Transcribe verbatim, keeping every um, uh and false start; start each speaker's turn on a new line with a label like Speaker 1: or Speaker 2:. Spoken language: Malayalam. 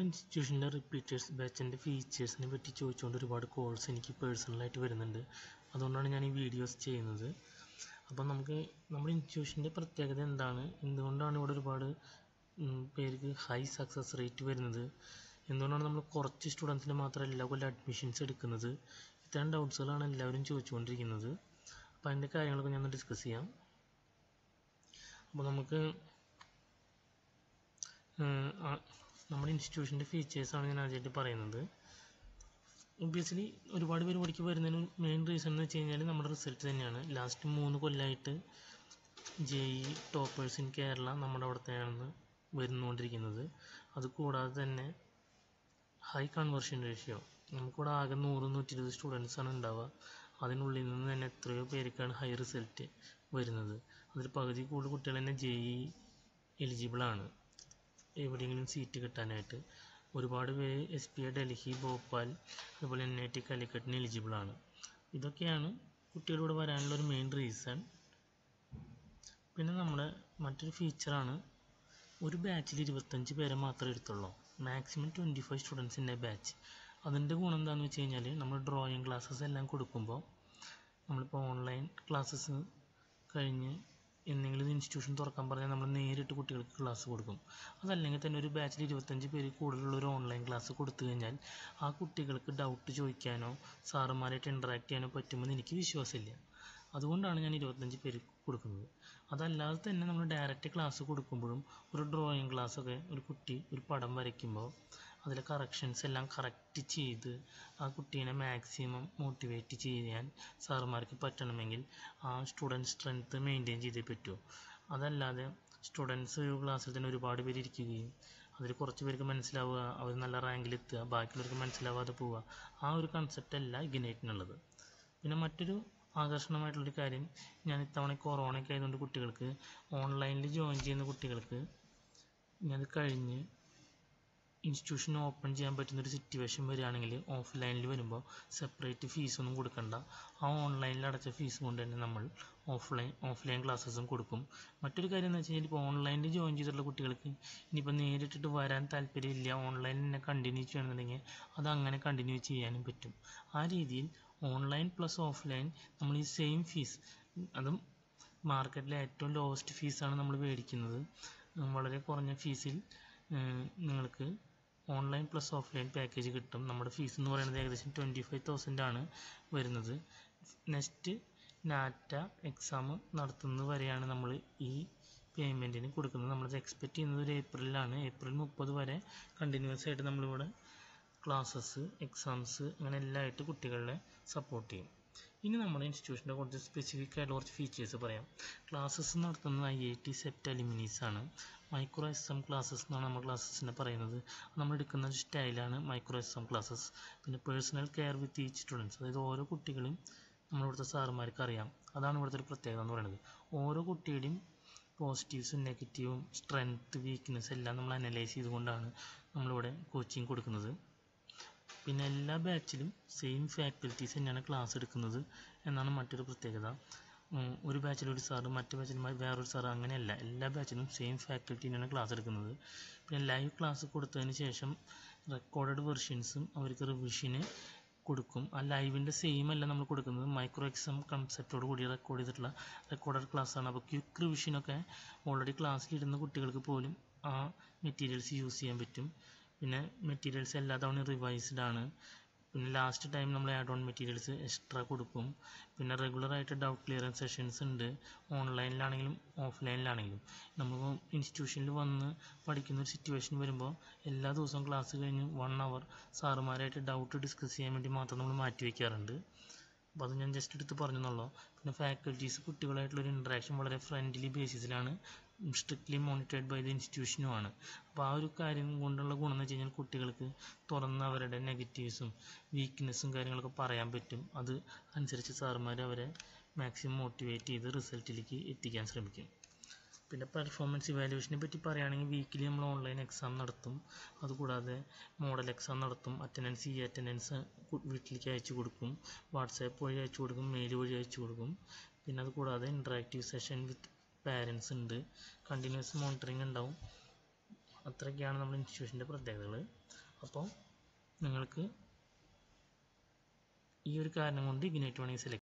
Speaker 1: ഇൻസ്റ്റിറ്റ്യൂഷനിലെ റിപ്പീറ്റേഴ്സ് ബാച്ചിൻ്റെ ഫീച്ചേഴ്സിനെ പറ്റി ചോദിച്ചുകൊണ്ട് ഒരുപാട് കോൾസ് എനിക്ക് പേഴ്സണലായിട്ട് വരുന്നുണ്ട്. അതുകൊണ്ടാണ് ഞാൻ ഈ വീഡിയോസ് ചെയ്യുന്നത്. അപ്പോൾ നമുക്ക് നമ്മുടെ ഇൻസ്റ്റിറ്റ്യൂഷൻ്റെ പ്രത്യേകത എന്താണ്, എന്തുകൊണ്ടാണ് ഇവിടെ ഒരുപാട് പേർക്ക് ഹൈ സക്സസ് റേറ്റ് വരുന്നത്, എന്തുകൊണ്ടാണ് നമ്മൾ കുറച്ച് സ്റ്റുഡൻസിന് മാത്രം എല്ലാ കൊല്ലം അഡ്മിഷൻസ് എടുക്കുന്നത്, ഇത്തരം ഡൗട്ട്സുകളാണ് എല്ലാവരും ചോദിച്ചുകൊണ്ടിരിക്കുന്നത്. അപ്പോൾ അതിൻ്റെ കാര്യങ്ങളൊക്കെ ഞാൻ ഡിസ്കസ് ചെയ്യാം. അപ്പോൾ നമുക്ക് നമ്മുടെ ഇൻസ്റ്റിറ്റ്യൂഷൻ്റെ ഫീച്ചേഴ്സാണ് ഞാൻ ആദ്യമായിട്ട് പറയുന്നത്. ഒബ്വിയസ്ലി ഒരുപാട് പേര് പഠിക്ക് വരുന്നതിന് മെയിൻ റീസൺ എന്ന് വെച്ച് കഴിഞ്ഞാൽ നമ്മുടെ റിസൾട്ട് തന്നെയാണ്. ലാസ്റ്റ് മൂന്ന് കൊല്ലമായിട്ട് J E toppers in Kerala നമ്മുടെ അവിടുത്തെയാണ് വരുന്നുകൊണ്ടിരിക്കുന്നത്. അതുകൂടാതെ തന്നെ ഹൈ കൺവേർഷൻ റേഷ്യോ, നമുക്കിവിടെ ആകെ നൂറ് നൂറ്റി ഇരുപത് സ്റ്റുഡൻസാണ് ഉണ്ടാവുക. അതിനുള്ളിൽ നിന്ന് തന്നെ എത്രയോ പേർക്കാണ് ഹൈ റിസൾട്ട് വരുന്നത്. അതിൽ പകുതി കൂടുതൽ കുട്ടികൾ തന്നെ ജെ ഇ എലിജിബിളാണ് എവിടെയെങ്കിലും സീറ്റ് കിട്ടാനായിട്ട്. ഒരുപാട് പേര് S P I Delhi, Bhopal, അതുപോലെ എൻ ഐ ടി കാലിക്കറ്റിന് എലിജിബിളാണ്. ഇതൊക്കെയാണ് കുട്ടികളിവിടെ വരാനുള്ള ഒരു മെയിൻ റീസൺ. പിന്നെ നമ്മുടെ മറ്റൊരു ഫീച്ചറാണ്, ഒരു ബാച്ചിൽ ഇരുപത്തഞ്ച് പേരെ മാത്രമേ എടുത്തുള്ളൂ. മാക്സിമം ട്വൻറ്റി ഫൈവ് സ്റ്റുഡൻസിൻ്റെ ബാച്ച്. അതിൻ്റെ ഗുണം എന്താണെന്ന് വെച്ച് കഴിഞ്ഞാൽ നമ്മൾ ഡ്രോയിങ് ക്ലാസ്സസ് എല്ലാം കൊടുക്കുമ്പോൾ നമ്മളിപ്പോൾ ഓൺലൈൻ ക്ലാസ്സസ് കഴിഞ്ഞ് എന്തെങ്കിലും ഇൻസ്റ്റിറ്റ്യൂഷൻ തുറക്കാൻ പറഞ്ഞാൽ നമ്മൾ നേരിട്ട് കുട്ടികൾക്ക് ക്ലാസ് കൊടുക്കും. അതല്ലെങ്കിൽ തന്നെ ഒരു ബാച്ചിൽ ഇരുപത്തഞ്ച് പേര് കൂടുതലുള്ള ഒരു ഓൺലൈൻ ക്ലാസ് കൊടുത്തു കഴിഞ്ഞാൽ ആ കുട്ടികൾക്ക് ഡൗട്ട് ചോദിക്കാനോ സാറുമാരായിട്ട് ഇൻട്രാക്ട് ചെയ്യാനോ പറ്റുമെന്ന് എനിക്ക് വിശ്വാസമില്ല. അതുകൊണ്ടാണ് ഞാൻ ഇരുപത്തഞ്ച് പേര് കൊടുക്കുന്നത്. അതല്ലാതെ തന്നെ നമ്മൾ ഡയറക്റ്റ് ക്ലാസ് കൊടുക്കുമ്പോഴും ഒരു ഡ്രോയിങ് ക്ലാസ്സൊക്കെ ഒരു കുട്ടി ഒരു പടം വരയ്ക്കുമ്പോൾ അതിലെ കറക്ഷൻസ് എല്ലാം കറക്റ്റ് ചെയ്ത് ആ കുട്ടീനെ മാക്സിമം മോട്ടിവേറ്റ് ചെയ്യാൻ സാറുമാർക്ക് പറ്റണമെങ്കിൽ ആ സ്റ്റുഡൻറ്റ് സ്ട്രെങ്ത്ത് മെയിൻറ്റെയിൻ ചെയ്തേ പറ്റൂ. അതല്ലാതെ സ്റ്റുഡൻസ് ഒരു ക്ലാസ്സിൽ തന്നെ ഒരുപാട് പേര് ഇരിക്കുകയും അതിൽ കുറച്ച് പേർക്ക് മനസ്സിലാവുക, അവർ നല്ല റാങ്കിലെത്തുക, ബാക്കിയുള്ളവർക്ക് മനസ്സിലാവാതെ പോവുക, ആ ഒരു കൺസെപ്റ്റ് അല്ല ഇഗ്നൈറ്റിനുള്ളത്. പിന്നെ മറ്റൊരു ആകർഷണമായിട്ടുള്ളൊരു കാര്യം, ഞാൻ ഇത്തവണ കൊറോണയൊക്കെ ആയതുകൊണ്ട് കുട്ടികൾക്ക് ഓൺലൈനിൽ ജോയിൻ ചെയ്യുന്ന കുട്ടികൾക്ക് ഞാനത് കഴിഞ്ഞ് ഇൻസ്റ്റിറ്റ്യൂഷൻ ഓപ്പൺ ചെയ്യാൻ പറ്റുന്നൊരു സിറ്റുവേഷൻ വരികയാണെങ്കിൽ ഓഫ്ലൈനിൽ വരുമ്പോൾ സെപ്പറേറ്റ് ഫീസൊന്നും കൊടുക്കണ്ട. ആ ഓൺലൈനിൽ അടച്ച ഫീസ് കൊണ്ട് തന്നെ നമ്മൾ ഓഫ്ലൈൻ ഓഫ്ലൈൻ ക്ലാസ്സസും കൊടുക്കും. മറ്റൊരു കാര്യം എന്ന് വെച്ച് കഴിഞ്ഞാൽ ഇപ്പോൾ ഓൺലൈനിൽ ജോയിൻ ചെയ്തിട്ടുള്ള കുട്ടികൾക്ക് ഇനിയിപ്പോൾ നേരിട്ടിട്ട് വരാൻ താല്പര്യമില്ല, ഓൺലൈനിൽ തന്നെ കണ്ടിന്യൂ ചെയ്യണമെന്നുണ്ടെങ്കിൽ അത് അങ്ങനെ കണ്ടിന്യൂ ചെയ്യാനും പറ്റും. ആ രീതിയിൽ ഓൺലൈൻ പ്ലസ് ഓഫ്ലൈൻ നമ്മൾ ഈ സെയിം ഫീസ്, അതും മാർക്കറ്റിലെ ഏറ്റവും ലോവസ്റ്റ് ഫീസാണ് നമ്മൾ മേടിക്കുന്നത്. വളരെ കുറഞ്ഞ ഫീസിൽ നിങ്ങൾക്ക് ഓൺലൈൻ പ്ലസ് ഓഫ്ലൈൻ പാക്കേജ് കിട്ടും. നമ്മുടെ ഫീസ് എന്ന് പറയുന്നത് ഏകദേശം ട്വൻറ്റി ഫൈവ് തൗസൻഡ് ആണ് വരുന്നത്. നെക്സ്റ്റ് നാറ്റ എക്സാം നടത്തുന്നത് വരെയാണ് നമ്മൾ ഈ പേയ്മെൻറ്റിന് കൊടുക്കുന്നത്. നമ്മളത് എക്സ്പെക്റ്റ് ചെയ്യുന്നത് ഒരു ഏപ്രിലാണ്. ഏപ്രിൽ മുപ്പത് വരെ കണ്ടിന്യൂസ് ആയിട്ട് നമ്മളിവിടെ ക്ലാസ്സസ്, എക്സാംസ് അങ്ങനെ എല്ലാം ആയിട്ട് കുട്ടികളെ സപ്പോർട്ട് ചെയ്യും. ഇനി നമ്മുടെ ഇൻസ്റ്റിറ്റ്യൂഷൻ്റെ കുറച്ച് സ്പെസിഫിക് ആയിട്ട് കുറച്ച് ഫീച്ചേഴ്സ് പറയാം. ക്ലാസ്സസ് നടത്തുന്നത് ഐ ഐ ടി സെപ്റ്റ് അലുമിനീസ് ആണ്. മൈക്രോ എസ് എം ക്ലാസ്സസ് എന്നാണ് നമ്മൾ ക്ലാസ്സസിനെ പറയുന്നത്. നമ്മൾ എടുക്കുന്ന ഒരു സ്റ്റൈലാണ് മൈക്രോ എസ് എം ക്ലാസ്സസ്. പിന്നെ personal care with each students, അതായത് ഓരോ കുട്ടികളും നമ്മളിവിടുത്തെ സാറുമാർക്ക് അറിയാം. അതാണ് ഇവിടുത്തെ ഒരു പ്രത്യേകത എന്ന് പറയുന്നത്. ഓരോ കുട്ടിയുടെയും പോസിറ്റീവ്സും നെഗറ്റീവും സ്ട്രെങ്ത്ത് വീക്ക്നെസ് എല്ലാം നമ്മൾ അനലൈസ് ചെയ്തുകൊണ്ടാണ് നമ്മളിവിടെ കോച്ചിങ് കൊടുക്കുന്നത്. പിന്നെ എല്ലാ ബാച്ചിലും സെയിം ഫാക്കൽറ്റീസ് തന്നെയാണ് ക്ലാസ് എടുക്കുന്നത് എന്നാണ് മറ്റൊരു പ്രത്യേകത. ഒരു ബാച്ചിൽ ഒരു സാറ്, മറ്റു ബാച്ചിൽ വേറൊരു സാറ്, അങ്ങനെയല്ല. എല്ലാ ബാച്ചിലും സെയിം ഫാക്കൽറ്റി തന്നെയാണ് ക്ലാസ് എടുക്കുന്നത്. പിന്നെ ലൈവ് ക്ലാസ് കൊടുത്തതിന് ശേഷം റെക്കോർഡഡ് വെർഷൻസും അവർക്ക് റിവിഷന് കൊടുക്കും. ആ ലൈവിൻ്റെ സെയിം അല്ല നമ്മൾ കൊടുക്കുന്നത്, മൈക്രോ എക്സാം കൺസെപ്റ്റോട് കൂടി റെക്കോർഡ് ചെയ്തിട്ടുള്ള റെക്കോർഡഡ് ക്ലാസ്സാണ്. അപ്പോൾ ക്വിക്ക് റിവിഷനൊക്കെ ഓൾറെഡി ക്ലാസ്സിലിരുന്ന കുട്ടികൾക്ക് പോലും ആ മെറ്റീരിയൽസ് യൂസ് ചെയ്യാൻ പറ്റും. പിന്നെ മെറ്റീരിയൽസ് എല്ലാ തവണ റിവൈസ്ഡ് ആണ്. പിന്നെ ലാസ്റ്റ് ടൈം നമ്മൾ ആഡ് ഓൺ മെറ്റീരിയൽസ് എക്സ്ട്രാ കൊടുക്കും. പിന്നെ റെഗുലറായിട്ട് ഡൗട്ട് ക്ലിയറൻസ് സെഷൻസ് ഉണ്ട്, ഓൺലൈനിലാണെങ്കിലും ഓഫ്ലൈനിലാണെങ്കിലും. നമ്മൾ ഇൻസ്റ്റിറ്റ്യൂഷനിൽ വന്ന് പഠിക്കുന്ന ഒരു സിറ്റുവേഷൻ വരുമ്പോൾ എല്ലാ ദിവസവും ക്ലാസ് കഴിഞ്ഞ് വൺ അവർ സാറുമാരായിട്ട് ഡൗട്ട് ഡിസ്കസ് ചെയ്യാൻ വേണ്ടി മാത്രം നമ്മൾ മാറ്റി വയ്ക്കാറുണ്ട്. അപ്പോൾ അത് ഞാൻ ജസ്റ്റ് എടുത്ത് പറഞ്ഞെന്നുള്ളൂ. പിന്നെ ഫാക്കൽറ്റീസ് കുട്ടികളായിട്ടുള്ളൊരു ഇൻട്രാക്ഷൻ വളരെ ഫ്രണ്ട്ലി ബേസിസിലാണ്, സ്ട്രിക്ട്ലി മോണിറ്റേർഡ് ബൈ ദ ഇൻസ്റ്റിറ്റ്യൂഷനുമാണ്. അപ്പോൾ ആ ഒരു കാര്യം കൊണ്ടുള്ള ഗുണം എന്ന് വെച്ച് കഴിഞ്ഞാൽ കുട്ടികൾക്ക് തുറന്ന് അവരുടെ നെഗറ്റീവ്സും വീക്ക്നെസ്സും കാര്യങ്ങളൊക്കെ പറയാൻ പറ്റും. അത് അനുസരിച്ച് സാറുമാർ അവരെ മാക്സിമം മോട്ടിവേറ്റ് ചെയ്ത് റിസൾട്ടിലേക്ക് എത്തിക്കാൻ ശ്രമിക്കും. പിന്നെ പെർഫോമൻസ് ഇവാലുവേഷനെ പറ്റി പറയുകയാണെങ്കിൽ വീക്കിലി നമ്മൾ ഓൺലൈൻ എക്സാം നടത്തും. അതുകൂടാതെ മോഡൽ എക്സാം നടത്തും. അറ്റൻഡൻസ് ഈ അറ്റൻഡൻസ് വീട്ടിലേക്ക് അയച്ചു കൊടുക്കും, വാട്സാപ്പ് വഴി അയച്ചു കൊടുക്കും, മെയിൽ വഴി അയച്ചു കൊടുക്കും. പിന്നെ അതുകൂടാതെ ഇൻട്രാക്റ്റീവ് സെഷൻ വിത്ത് പാരൻസ് ഉണ്ട്, കണ്ടിന്യൂസ് മോണിറ്ററിങ് ഉണ്ടാവും. അത്രയൊക്കെയാണ് നമ്മുടെ ഇൻസ്റ്റിറ്റ്യൂഷൻ്റെ പ്രത്യേകതകൾ. അപ്പോൾ നിങ്ങൾക്ക് ഈ ഒരു കാരണം കൊണ്ട് ഇഗ്നൈറ്റ് വേണമെങ്കിൽ സെലക്ട്